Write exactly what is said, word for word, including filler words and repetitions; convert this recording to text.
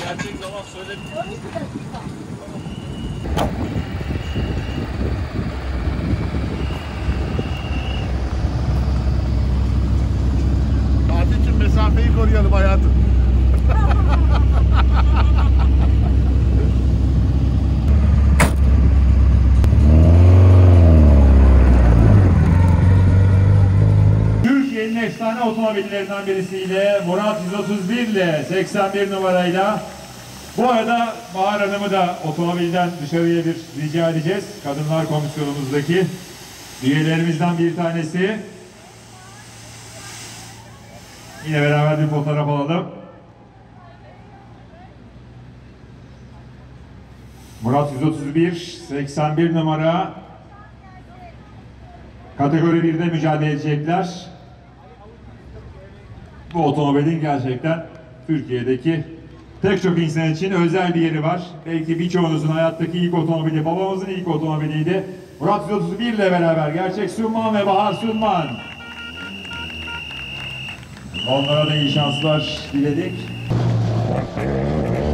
Gerçek zaman söyle. on iki dakika. Fatih'cim mesafeyi koruyalım hayatım. Türkiye'nin efsane otomobillerinden birisiyle Murat yüz otuz bir ile seksen bir numarayla. Bu arada Bahar Hanım'ı da otomobilden dışarıya bir rica edeceğiz. Kadınlar Komisyonumuzdaki üyelerimizden bir tanesi. Yine beraber bir fotoğraf alalım. Murat yüz otuz bir, seksen bir numara. Kategori birde mücadele edecekler. Bu otomobilin gerçekten Türkiye'deki pek çok insan için özel bir yeri var. Belki birçoğunuzun hayattaki ilk otomobili, babamızın ilk otomobiliydi. Murat yüz otuz bir ile beraber gerçek Sunman ve Bahar Sunman. Onlara da iyi şanslar diledik.